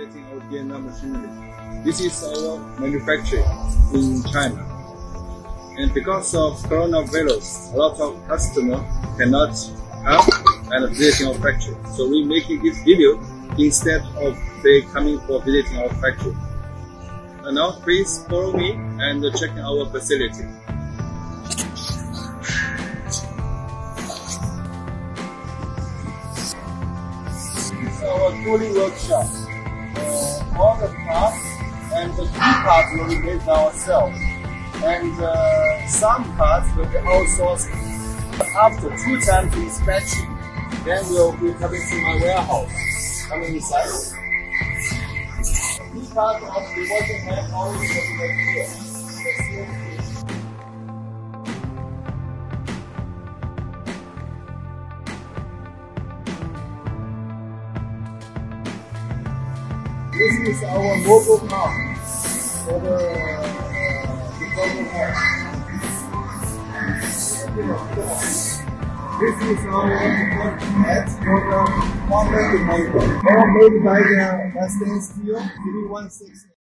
visiting our Vietnam machinery. This is our manufacturing in China. And because of coronavirus, a lot of customers cannot come and visiting our factory. So we making this video instead of they coming for visiting our factory. And now please follow me and check our facility. This is our tooling workshop. All the parts and the key parts will be made by ourselves. And some parts will be outsourced. After 2 times inspection, then we'll be coming to my warehouse. Coming inside. Key parts of the working hand already will be here. This is our mobile car for the deployment car. This is our deployment head for the water deployment. All made by the stainless steel 316.